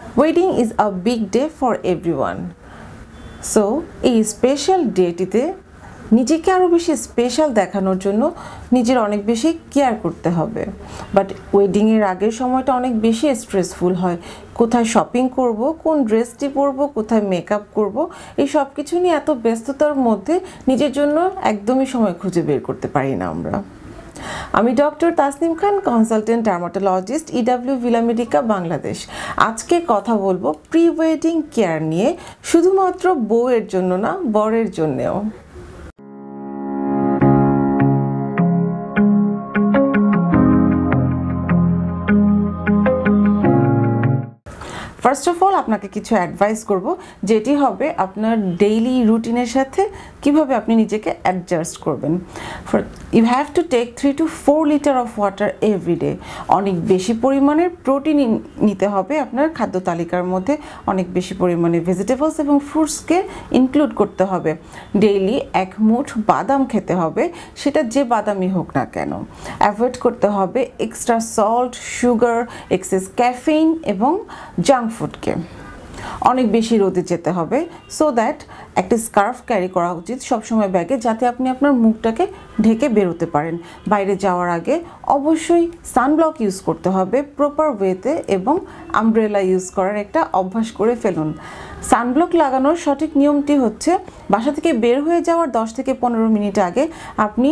Wedding is a big day for everyone. So এই special ডেটিতে নিজেকে আরও বেশি স্পেশাল দেখানোর জন্য নিজের অনেক বেশি কেয়ার করতে হবে। বাট ওয়েডিংয়ের আগের সময়টা অনেক বেশি স্ট্রেসফুল হয়। কোথায় শপিং করব, কোন ড্রেসটি পরবো, কোথায় মেকআপ করব, এই সব কিছু নিয়ে এত ব্যস্ততার মধ্যে নিজের জন্য একদমই সময় খুঁজে বের করতে পারি না আমরা। আমি doctor Tasnim Khan, consultant dermatologist, E W Villa Medica, Bangladesh. আজকে কথা বলবো প্রি ওয়েডিং কেয়ার নিয়ে, শুধুমাত্র বউয়ের জন্য না, বরের জন্যেও। ফার্স্ট অফ অল আপনাকে কিছু অ্যাডভাইস করব, যেটি হবে আপনার ডেইলি রুটিনের সাথে কিভাবে আপনি নিজেকে অ্যাডজাস্ট করবেন। You have to take 3 to 4 litre of water everyday. অনেক বেশি পরিমাণের প্রোটিন নিতে হবে আপনার খাদ্য তালিকার মধ্যে, অনেক বেশি পরিমাণে ভেজিটেবলস এবং ফ্রুটসকে ইনক্লুড করতে হবে। ডেইলি 1 মুঠ বাদাম খেতে হবে, সেটা যে বাদামই হোক না কেন। অ্যাভয়েড করতে হবে extra salt, sugar, excess caffeine এবং জাঙ্ক ফুডকে। অনেক বেশি রোদে যেতে হবে, সো দ্যাট একটা স্কার্ফ ক্যারি করা উচিত সবসময় ব্যাগে, যাতে আপনি আপনার মুখটাকে ঢেকে বেরোতে পারেন। বাইরে যাওয়ার আগে অবশ্যই সানব্লক ইউজ করতে হবে প্রপার ওয়েতে, এবং আমব্রেলা ইউজ করার একটা অভ্যাস করে ফেলুন। সানব্লক লাগানোর সঠিক নিয়মটি হচ্ছে, বাসা থেকে বের হয়ে যাওয়ার 10 থেকে 15 মিনিট আগে আপনি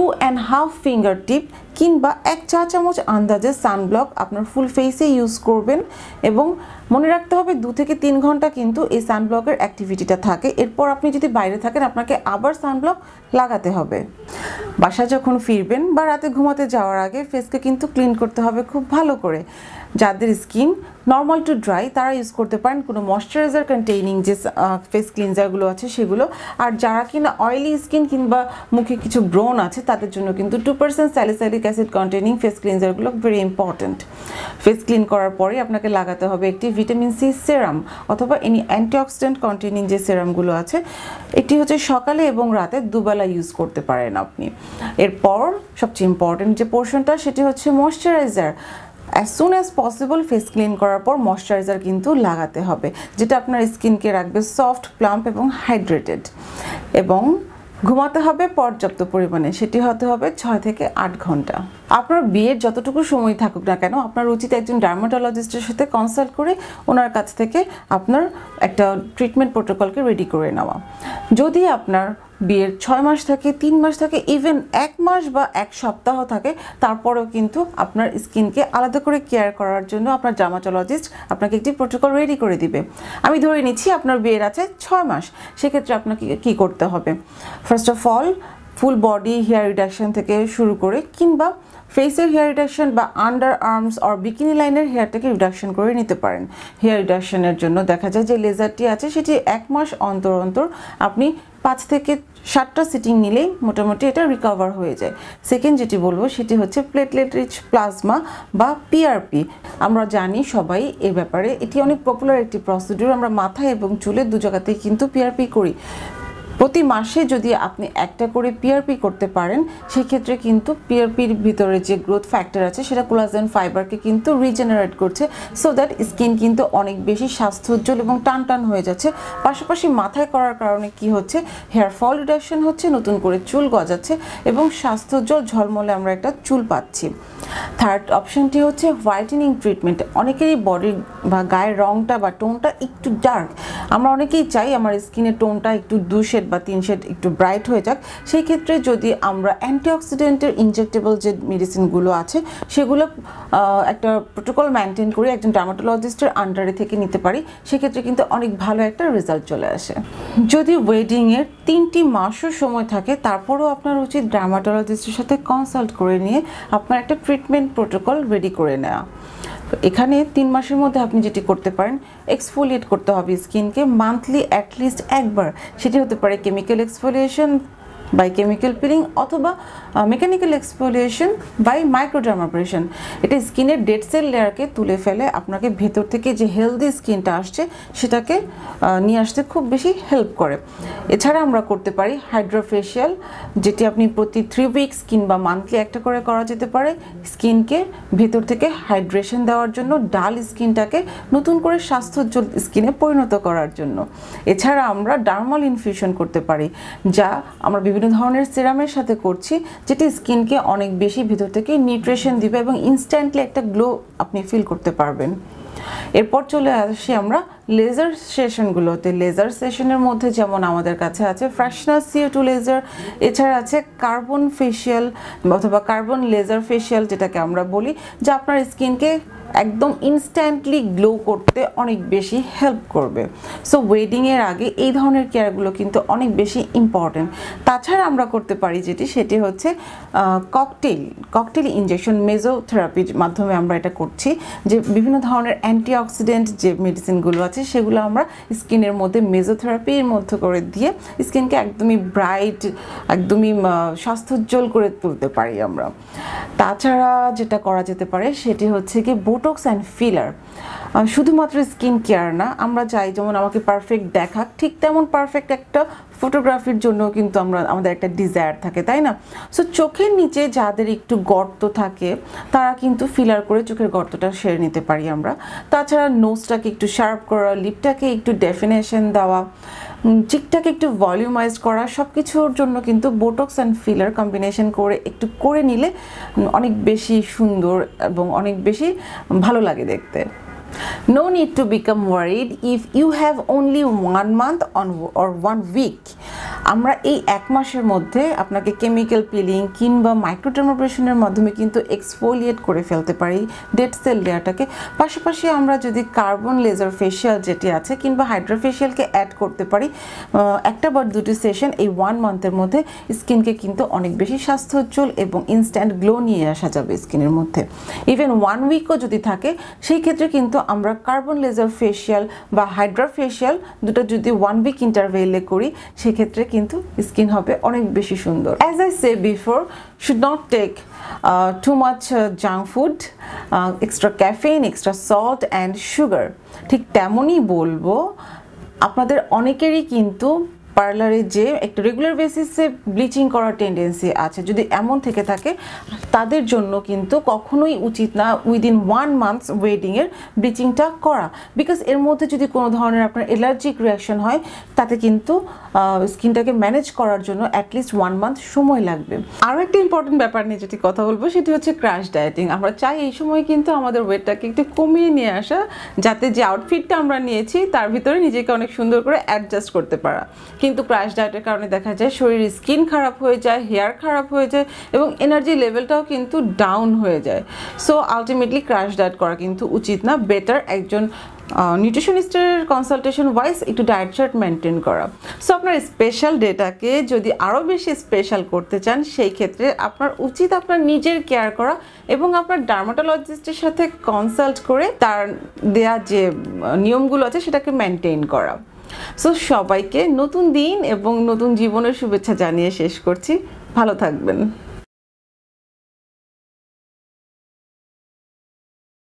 2.5 ফিঙ্গার টিপ কিংবা 1 চা চামচ আন্দাজে সানব্লক আপনার ফুল ফেসে ইউজ করবেন। এবং মনে রাখতে হবে 2 থেকে 3 ঘন্টা কিন্তু এই সানব্লকের অ্যাক্টিভিটিটা থাকে। এরপর আপনি যদি বাইরে থাকেন, আপনাকে আবার সানব্লক লাগাতে হবে। বাসায় যখন ফিরবেন বা রাতে ঘুমাতে যাওয়ার আগে ফেসকে কিন্তু ক্লিন করতে হবে খুব ভালো করে। যাদের স্কিন নর্মাল টু ড্রাই তারা ইউজ করতে পারেন কোনো ময়শ্চারাইজার কন্টেইনিং যে ফেস ক্লিনজারগুলো আছে সেগুলো। আর যারা কিনা অয়েলি স্কিন কিংবা মুখে কিছু ব্রণ আছে, তাদের জন্য কিন্তু 2% স্যালিসাইলিক অ্যাসিড কন্টেইনিং ফেস ক্লিনজারগুলো ভেরি ইম্পর্ট্যান্ট। ফেস ক্লিন করার পরে আপনাকে লাগাতে হবে একটি ভিটামিন সি সেরাম অথবা এনি অ্যান্টিঅক্সিডেন্ট কন্টেইনিং যে সেরামগুলো আছে। এটি হচ্ছে সকালে এবং রাতে দুবেলা ইউজ করতে পারেন আপনি। এরপর সবচেয়ে ইম্পর্ট্যান্ট যে পোর্শনটা, সেটি হচ্ছে moisturiser. As soon as possible face clean করার পর ময়শ্চারাইজার কিন্তু লাগাতে হবে, যেটা আপনার স্কিনকে রাখবে সফট, প্লাম্প এবং হাইড্রেটেড। এবং ঘুমাতে হবে পর্যাপ্ত পরিমাণে, সেটি হতে হবে 6 থেকে 8 ঘন্টা। আপনার বিয়ের যতটুকু সময় থাকুক না কেন, আপনার উচিত একজন ডার্মাটোলজিস্টের সাথে কনসাল্ট করে ওনার কাছ থেকে আপনার একটা ট্রিটমেন্ট প্রোটোকলকে রেডি করে নেওয়া। যদি আপনার বিয়ের 6 মাস থাকে, 3 মাস থাকে, ইভেন 1 মাস বা 1 সপ্তাহ থাকে, তারপরেও কিন্তু আপনার স্কিনকে আলাদা করে কেয়ার করার জন্য আপনার ডার্মাটোলজিস্ট আপনাকে একটি প্রোটোকল রেডি করে দিবে। আমি ধরে নিচ্ছি আপনার বিয়ের আছে 6 মাস, সেক্ষেত্রে আপনাকে কি করতে হবে? First of all full body hair reduction থেকে শুরু করে কিংবা ফেসের হেয়ার রিডাকশন বা আন্ডার আর্মস আর বিকিনি লাইনের হেয়ারটাকে রিডাকশন করে নিতে পারেন। হেয়ার রিডাকশনের জন্য দেখা যায় যে লেজারটি আছে, সেটি 1 মাস অন্তর অন্তর আপনি 5 থেকে 7টা সিটিং নিলেই মোটামুটি এটা রিকভার হয়ে যায়। সেকেন্ড যেটি বলবো সেটি হচ্ছে প্লেটলেট রিচ প্লাজমা বা পিআরপি। আমরা জানি সবাই এ ব্যাপারে, এটি অনেক পপুলার একটি প্রসিডিউর। আমরা মাথায় এবং চুলে 2 জায়গাতেই কিন্তু পিআরপি করি। প্রতি মাসে যদি আপনি একটা করে পিআরপি করতে পারেন, সেক্ষেত্রে কিন্তু পিআরপির ভিতরে যে গ্রোথ ফ্যাক্টর আছে সেটা কোলাজেন ফাইবারকে কিন্তু রিজেনারেট করছে, সো দ্যাট স্কিন কিন্তু অনেক বেশি স্বাস্থ্যোজ্জ্বল এবং টান টান হয়ে যাচ্ছে। পাশাপাশি মাথায় করার কারণে কি হচ্ছে, হেয়ার ফল রিডাকশন হচ্ছে, নতুন করে চুল গজাচ্ছে এবং স্বাস্থ্যোজ্জ্বল ঝলমলে আমরা একটা চুল পাচ্ছি। থার্ড অপশনটি হচ্ছে হোয়াইটেনিং ট্রিটমেন্ট। অনেকেরই বডির বা গায়ের রংটা বা টোনটা একটু ডার্ক, আমরা অনেকেই চাই আমার স্কিনের টোনটা একটু 2 শেড বা 3 শেড একটু ব্রাইট হয়ে যাক। সেই ক্ষেত্রে যদি আমরা অ্যান্টিঅক্সিডেন্টের ইনজেক্টেবল যে মেডিসিনগুলো আছে সেগুলো একটা প্রোটোকল মেনটেন করে একজন ডার্মাটোলজিস্টের আন্ডারে থেকে নিতে পারি, সেক্ষেত্রে কিন্তু অনেক ভালো একটা রেজাল্ট চলে আসে। যদি ওয়েডিংয়ের 3টি মাসও সময় থাকে, তারপরেও আপনার উচিত ডার্মাটোলজিস্টের সাথে কনসাল্ট করে নিয়ে আপনার একটা ট্রিটমেন্ট প্রোটোকল রেডি করে নেওয়া। এখানে 3 মাসের মধ্যে আপনি যেটি করতে পারেন, এক্সফোলিয়েট করতে হবে স্কিনকে মান্থলি অ্যাটলিস্ট একবার। সেটি হতে পারে chemical exfoliation by chemical peeling অথবা মেকানিক্যাল এক্সফোলিয়েশন বাই মাইক্রোডার্মাব্রেশন। এটা স্কিনের ডেড সেল লেয়ারকে তুলে ফেলে আপনাকে ভেতর থেকে যে হেলদি স্কিনটা আসছে সেটাকে নিয়ে আসতে খুব বেশি হেল্প করে। এছাড়া আমরা করতে পারি হাইড্রোফেশিয়াল, যেটি আপনি প্রতি 3 উইকস কিংবা মান্থলি একটা করে করা যেতে পারে স্কিনকে ভেতর থেকে হাইড্রেশন দেওয়ার জন্য, ডাল স্কিনটাকে নতুন করে স্বাস্থ্যোজ্জ্বল স্কিনে পরিণত করার জন্য। এছাড়া আমরা ডার্মাল ইনফিউশন করতে পারি, যা আমরা বিভিন্ন ধরনের সিরামের সাথে করছি, যেটি স্কিনকে অনেক বেশি ভিতর থেকে নিউট্রিশন দিবে এবং ইনস্ট্যান্টলি একটা গ্লো আপনি ফিল করতে পারবেন। এরপর চলে আসি আমরা লেজার সেশনগুলোতে। লেজার সেশনের মধ্যে যেমন আমাদের কাছে আছে ফ্রেশনার CO2 লেজার, এছাড়া আছে কার্বন ফেশিয়াল অথবা কার্বন লেজার ফেশিয়াল যেটাকে আমরা বলি, যা আপনার স্কিনকে একদম ইনস্ট্যান্টলি গ্লো করতে অনেক বেশি হেল্প করবে। সো ওয়েডিংয়ের আগে এই ধরনের কিন্তু অনেক বেশি ইম্পর্টেন্ট। তাছাড়া আমরা করতে পারি সেটি হচ্ছে ককটেল ইনজেকশন, মেজোথেরাপির মাধ্যমে আমরা এটা করছি, যে বিভিন্ন ধরনের অ্যান্টিঅক্সিডেন্ট যে মেডিসিনগুলো আছে সেগুলো আমরা স্কিনের মধ্যে মেজোথেরাপির মধ্যে করে দিয়ে স্কিনকে একদমই ব্রাইট, একদমই স্বাস্থ্যোজ্জ্বল করে তুলতে পারি আমরা। তাছাড়া যেটা করা যেতে পারে সেটি হচ্ছে কি বোটক্স অ্যান্ড ফিলার। শুধুমাত্র স্কিন কেয়ার না, আমরা চাই যেমন আমাকে পারফেক্ট দেখাক, ঠিক তেমন পারফেক্ট একটা ফটোগ্রাফির জন্য কিন্তু আমাদের একটা ডিজায়ার থাকে, তাই না? সো চোখের নিচে যাদের একটু গর্ত থাকে তারা কিন্তু ফিলার করে চোখের গর্তটা সেরে নিতে পারি আমরা। তাছাড়া নোজটাকে একটু শার্প করা, লিপটাকে একটু ডেফিনেশন দেওয়া, চিকটাকে একটু ভলিউমাইজ করা, সব কিছুর জন্য কিন্তু বোটক্স অ্যান্ড ফিলার কম্বিনেশন করে একটু করে নিলে অনেক বেশি সুন্দর এবং অনেক বেশি ভালো লাগে দেখতে। No need to become worried if you have only 1 month or 1 week. আমরা এই 1 মাসের মধ্যে আপনাকে কেমিক্যাল পিলিং কিংবা মাইক্রোডার্মাব্রেশনের মাধ্যমে কিন্তু এক্সফোলিয়েট করে ফেলতে পারি ডেড সেল লেয়ারটাকে। পাশাপাশি আমরা যদি কার্বন লেজার ফেশিয়াল যেটি আছে কিংবা হাইড্রোফেশিয়ালকে অ্যাড করতে পারি একটা বা দুটি সেশন এই 1 মান্থের মধ্যে, স্কিনকে কিন্তু অনেক বেশি স্বাস্থ্যোজ্জ্বল এবং ইনস্ট্যান্ট গ্লো নিয়ে আসা যাবে স্কিনের মধ্যে। ইভেন 1 উইকও যদি থাকে সেই ক্ষেত্রে কিন্তু আমরা কার্বন লেজার ফেশিয়াল বা হাইড্রোফেশিয়াল দুটো যদি 1 উইক ইন্টারভেলে করি সেক্ষেত্রে কিন্তু স্কিন হবে অনেক বেশি সুন্দর। As I say before, should not take too much junk food, extra caffeine, extra salt and sugar। ঠিক তেমনই বলবো আপনাদের অনেকেরই কিন্তু পার্লারে যে একটা রেগুলার বেসিসে ব্লিচিং করার টেন্ডেন্সি আছে, যদি এমন থেকে থাকে তাদের জন্য কিন্তু কখনোই উচিত না উইদিন 1 মান্থস ওয়েডিংয়ের ব্লিচিংটা করা, বিকজ এর মধ্যে যদি কোনো ধরনের আপনার অ্যালার্জিক রিয়াকশন হয় তাতে কিন্তু স্কিনটাকে ম্যানেজ করার জন্য অ্যাটলিস্ট 1 মান্থ সময় লাগবে। আরও একটা ইম্পর্টেন্ট ব্যাপার নিয়ে যেটি কথা বলবো সেটি হচ্ছে ক্র্যাশ ডায়েটিং। আমরা চাই এই সময় কিন্তু আমাদের ওয়েটটাকে একটু কমিয়ে নিয়ে আসা, যাতে যে আউটফিটটা আমরা নিয়েছি তার ভিতরে নিজেকে অনেক সুন্দর করে অ্যাডজাস্ট করতে পারা। কিন্তু ক্র্যাশ ডায়েটের কারণে দেখা যায় শরীরের স্কিন খারাপ হয়ে যায়, হেয়ার খারাপ হয়ে যায় এবং এনার্জি লেভেলটাও কিন্তু ডাউন হয়ে যায়। সো আলটিমেটলি ক্র্যাশ ডায়েট করা কিন্তু উচিত না। বেটার একজন নিউট্রিশনিস্টের কনসালটেশন ওয়াইজ একটু ডায়েট চার্ট মেনটেন করা। সো আপনার স্পেশাল ডেটাকে যদি আরও বেশি স্পেশাল করতে চান সেই ক্ষেত্রে আপনার উচিত আপনার নিজের কেয়ার করা এবং আপনার ডার্মাটোলজিস্টের সাথে কনসাল্ট করে তার দেয়া যে নিয়মগুলো আছে সেটাকে মেনটেন করা। সো সবাইকে নতুন দিন এবং নতুন জীবনের শুভেচ্ছা জানিয়ে শেষ করছি। ভালো থাকবেন।